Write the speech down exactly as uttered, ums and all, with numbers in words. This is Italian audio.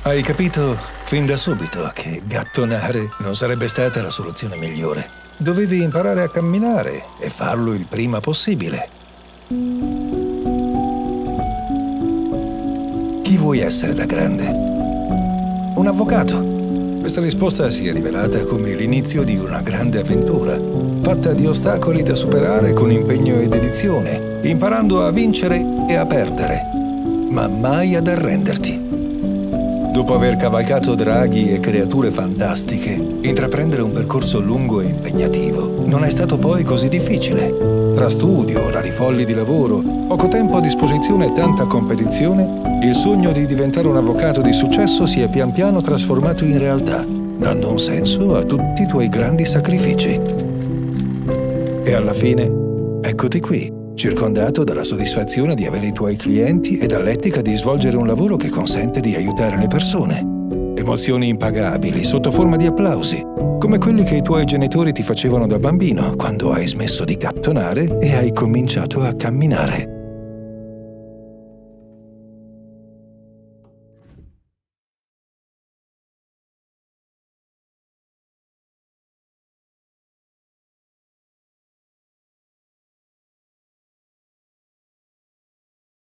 Hai capito fin da subito che gattonare non sarebbe stata la soluzione migliore. Dovevi imparare a camminare e farlo il prima possibile. Chi vuoi essere da grande? Un avvocato. Questa risposta si è rivelata come l'inizio di una grande avventura, fatta di ostacoli da superare con impegno e dedizione, imparando a vincere e a perdere, ma mai ad arrenderti. Dopo aver cavalcato draghi e creature fantastiche, intraprendere un percorso lungo e impegnativo non è stato poi così difficile. Tra studio, orari folli di lavoro, poco tempo a disposizione e tanta competizione, il sogno di diventare un avvocato di successo si è pian piano trasformato in realtà, dando un senso a tutti i tuoi grandi sacrifici. E alla fine, eccoti qui, circondato dalla soddisfazione di avere i tuoi clienti e dall'etica di svolgere un lavoro che consente di aiutare le persone. Emozioni impagabili sotto forma di applausi, come quelli che i tuoi genitori ti facevano da bambino quando hai smesso di gattonare e hai cominciato a camminare.